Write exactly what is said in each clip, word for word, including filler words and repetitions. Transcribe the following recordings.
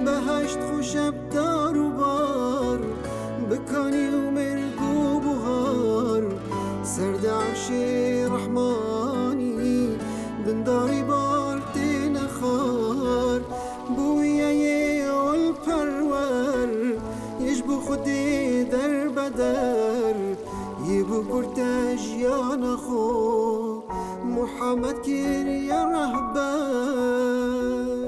بهشت خوشب دار و بار بکانی و مرگو بهار سرد عرش رحمانی بنداری بار دین خار بویه والپرور يجبو خدي در بدر يبو برتاج يا نخو محمد كير يا رهبر.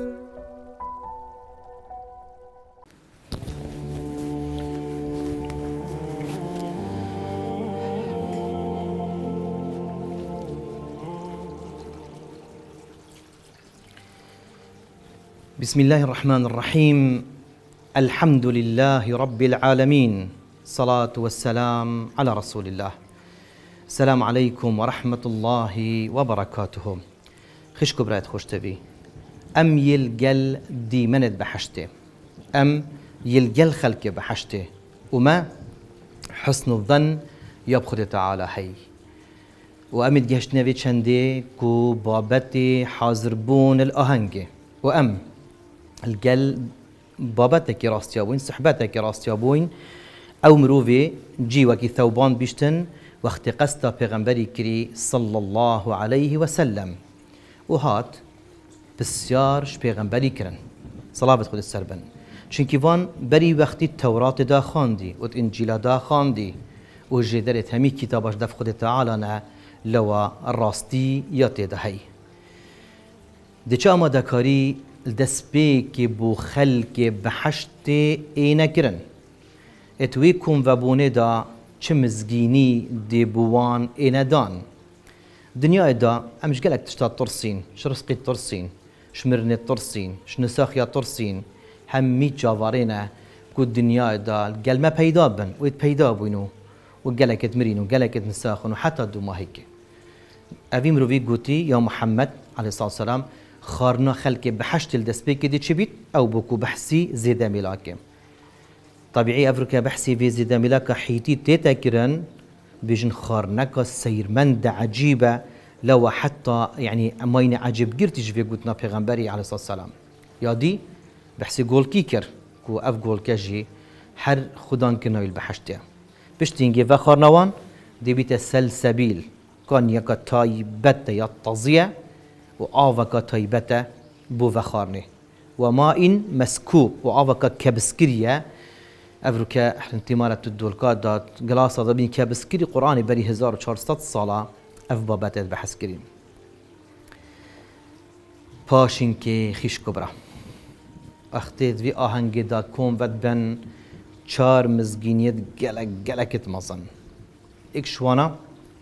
بسم الله الرحمن الرحيم. الحمد لله رب العالمين، صلاة والسلام على رسول الله. السلام عليكم ورحمة الله وبركاته. خشكو برات خوش تبي أم يلقل ديمند بحشته أم يلقل خلق بحشته وما حسن الظن يبخد تعالى هي وأم تجهش نبي چنده كو بابتي حاضر بون الأهنجي وأم القل بابتك راستيابوين صحبتك راستيابوين او مروفي جي وكي ثوبان بيشتن وقت قستا پیغمبري كري صلى الله عليه وسلم وهات بسيارش پیغمبري كرن صلاة خود السربن چونكي وان بري وقتي التوراة دا خاندي و انجيل دا خاندي و جدرت همي كتاباش دف خود تعالى لوا الراستي ياتي دهي دي چا ما دكاري الدسبي كي بو خلق بحشت اينا كرن اتويكم وبونه دا چه مزگيني دي بوان اينا دان دنيا دا امش قالك تشتا ترسين شرسقي ترسين شمرني ترسين شنساخيا ترسين همي جاوارينا كو الدنيا دا قال ما بيدا بن ويت بيدا بوينو وقالك تمرين وقالك نساخن وحتى دوما هيك ابي مروي قوتي يا محمد عليه الصلاه والسلام خارنا خلق بحشت الدسبيك دي تشبيت او بوكو بحسي زيدا ملاك طبيعي افريكا بحسي في زيدا ملاك حيتي تيتاكرن بيجن خارنك سيرمند عجيبه لو حتى يعني ماين عجيب قرتش في قلتنا بيغمبري عليه الصلاه والسلام يا دي بحسي جول كيكر كو اف جول كاجي حر خدان كنايل بحشتها بشتينجي فخارنوان دي بيت السلسبيل كان يكا تايبت يطزيه وآوكا طيبته بو وخارنه وماء مسكوب وآوكا كبسكرية أفريكا انتمارة الدولكات دات جلاسة ضبين كبسكري قرآن بري هزار وشارستات صلاة أف بابات بحسكري باشين كي خيش كبرى أختيت في آهنگ دا كون ود بن چار مزگينيت گلك گلكت مزن اكشوانا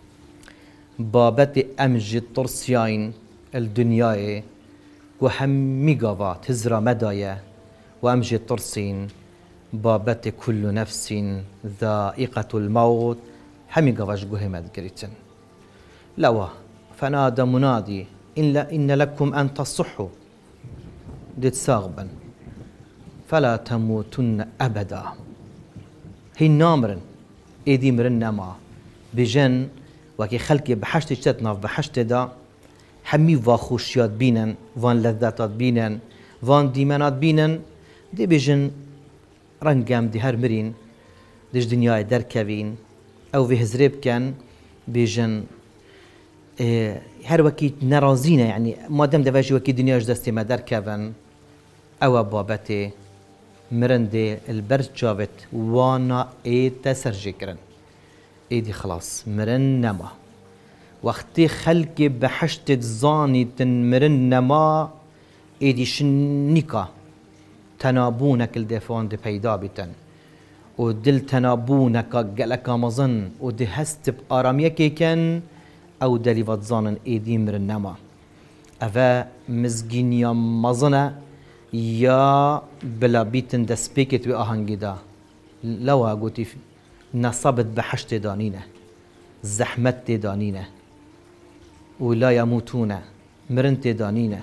بابات أمجد ترسيين الدنيا وهم قضاء تزرى مدايا وأمجي ترسين بابت كل نفس ذائقة الموت هم قضاش قهمت قريتن لوا فنادى منادي إن, إن لكم أن تصحوا ديت ساغبا فلا تموتن أبدا هي نامرن إيدي مرن ما بجن وكي خلقي بحشت اجتتنا بحشت دا همي واخوشيات بينن وان لذاتات بينن وان ديمانات بينن دي بيجن رنگام دي هر مرين ديش دنياي دركوين او في هزريب كان بيجن اه هر وكي نرازينا يعني مادام دواجي وكي دنياش دستي ما دركوين او بابتي مرندي البرد جاوت وانا اي تسرجي كرن اي دي خلاص مرن نما وقتی خلق بحشت زانی تنمرن نما ایدی شنیکا تنابونك الدفون دي پیدا بیتن و دل تنابونك گلکا مزن و دي هست بآرامیکی کن او دلی واتزانن ایدی مرن نما اوه مزگین یا مزنه یا بلا بیتن دست پیکت و آهنگی دا لوا گوتی نصابت بحشت دانینه زحمت دانینه ولا يموتون مرنت دانينا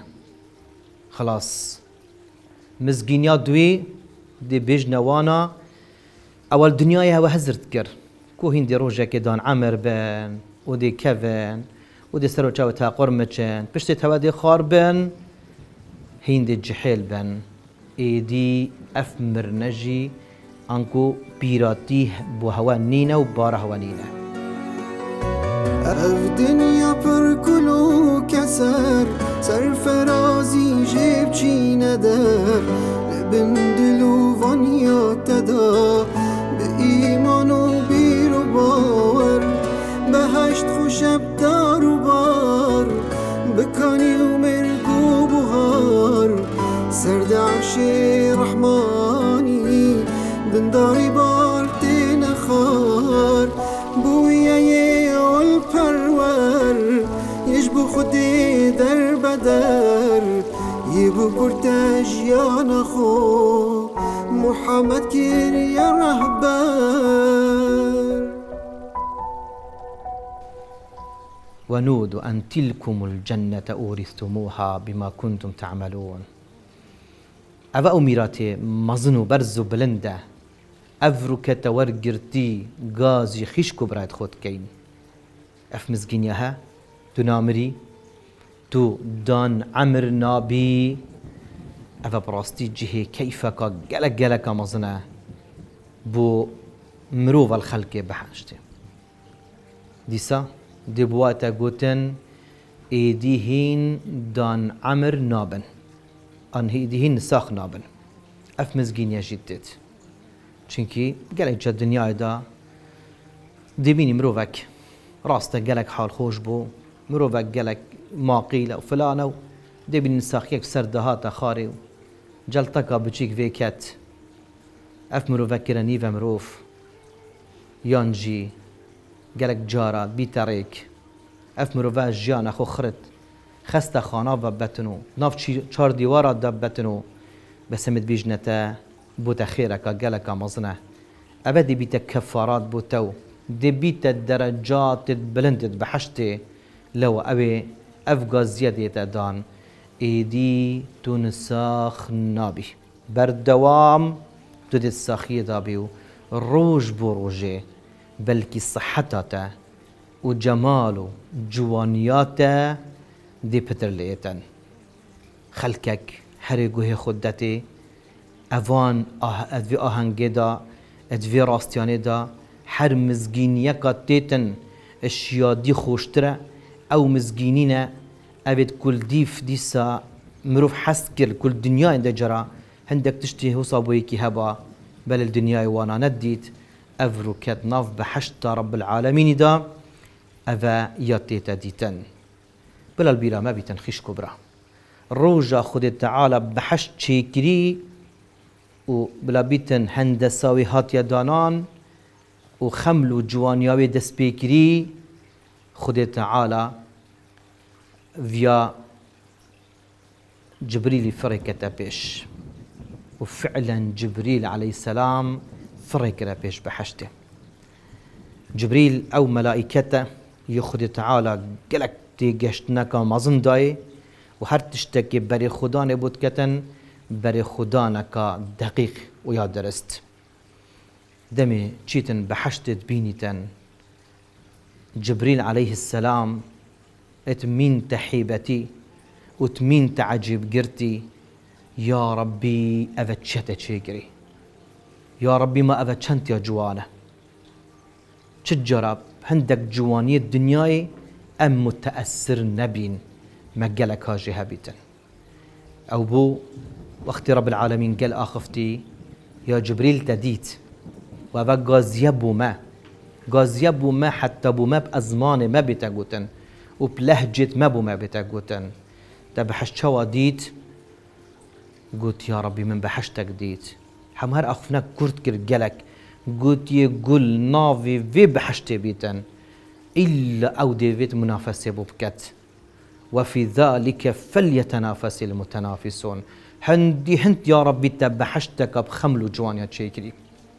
خلاص مزگینیا دوی دی بجنوانا اول دنیای هوا هزرت کر کو هندی روجا که دان عمر بن و دی کفن و دی سرو چاو تا قرمچن پشت توا دی خار بن هندی جحیل بن ایدی اف مرنجی انکو پیراتی بو هوا نینه و بار هوا نینه. اف دنیا پر کلو کسر سرفرازی جیب چی ندر لبن دلو وانیا تدا به ایمان و بیر و باور بهشت خوشب دار و بار بکانی و مرگو بغار سرد عرش رحمانی بنداری بالتين خار بويا والبرور يجبو خدي در بدر يبو برتاج يا نخو محمد كير يا رهبر ونود أن تلكم الجنة أورثتموها بما كنتم تعملون. أبا أميراتي مزنو برزو بلنده أفرو كتورجرتي غازي خيشكو برايد خود كين أف مزجينيها تو نامري تو دان عمر نابي أفا براستي جهي كيفك جلك جلك مزنه بو مروف الخلق بحاجتي ديسا دبواتا قوتن إيديهين دان عمر نابن أن هيديهين ساخ نابن أف مزجينيا جدت چونکی گلک جد دنیای دا دبینی مروفک راسته گلک حال خوش بو مروفک گلک ماقیل و فلانه و دبینی نساخیک سردهات خاری و جلتکا بچیک ویکت اف مروفک کرنی و مروف یانجی گلک جارا بیتریک اف مروفک جیان اخو خرد خسته خانه و بتنو ناف چار دیوارات دب بتنو بسمت بیجنته بوتا خيرك قالك مزنه أبدي بيتا كفارات بوتو دي بيتا الدرجات بلندت بحشتي لو أبي أفقا زيادة دان إيدي تنساخ نابي بردوام تدي الساخية دابيو روج بروجي بلكي صحتاتا وجمالو جوانياتا دي بترليتن خلكك هرقوه خدتي اوان ادوی آهنگه دا ادوی راستیانه دا هر مزگینیه که تیتن اشیادی خوشتره او مزگینینه اوید کل دیف دیسا مروف حس کرد کل دنیا انده جرا هندک تشتی حسابوی که هبا بل الدنیای وانا ندید افرو کد ناف بحشت رب العالمین دا اوه یاتیتا دیتن بل البیرا ما بیتن خیش کبرا روجا خود تعالی بحشت چه کری و بلا بیتن هندساوی هاتیا دانان و خمل و جوانیاوی دست پیکری خود تعالی ویا جبريل فركت بيش وفعلا جبريل عليه السلام فركت بيش بحشته جبريل او ملائكته يخد تعالى قلك تيجشتناك مظن داي وهر تشتكي بري خدان بود كتن بري خدانك دقيق ويا درست دمي تشيتن بحشتت بينيتن جبريل عليه السلام اتمين تحيبتي وتمين تعجب قرتي يا ربي أفتشت شيقري يا ربي ما أفتشنت يا جوانه تجرب عندك جوانية الدنيا أم متأثر نبين مقالك هاجي هبيتن أو بو وقت رب العالمين قال آخفتي يا جبريل تديت وفا غازيبو ما غازيبو ما حتى بو ما بأزمان ما بتاقوتن وبلهجة ما بو ما بتاقوتن تبحش شوا ديت قلت يا ربي من بحشتك ديت حمهر أخفناك كرت كرجلك قلت يقول نافي في بحشتي بيتن إلا أو ديفيت منافسة ببكت وفي ذلك فليتنافس المتنافسون هندي هنت يا ربي تبحشتك بخمل جوان يا تشيكري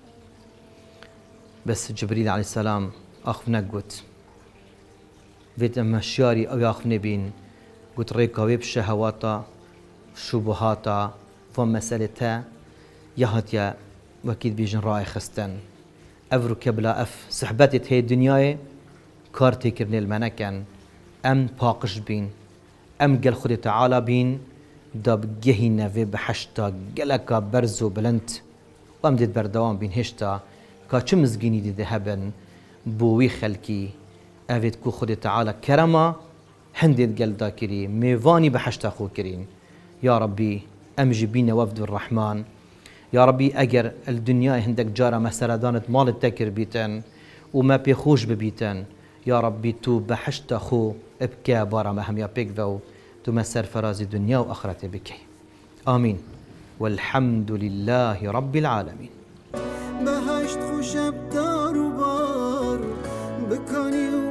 بس جبريل عليه السلام أخفناك قلت فيت مشياري أو ياخفني بين قلت ريكاوي بشهواتا شبهاتا فمسألتها يهاتيا وكيد بيجن راي خستن أفرو كبلا أف صحبتت هي الدنيا كارتي كرني المنكن أم باقش بين أم قال خدي تعالى بين داب جهی نوی بحشتا گلکا برز و بلند و ام دید بردوام بین هشتا که چه مزگینی دیده هبن بوی خلکی اوید کو خود تعالی کرما هندید گل دا کری میوانی بحشتا خو کرین. یا ربی امجی بین وفد الرحمن. یا ربی اگر الدنیا هندک جارا مسردانت مال تکر بیتن و ما پی خوش ببیتن یا ربی تو بحشتا خو ابکا بارا ما هم یا پیک و تو ما سرفراز دنیا و آخرت بکی. آمین. والحمد لله رب العالمين. بهشت خوشب دار و بار بکنی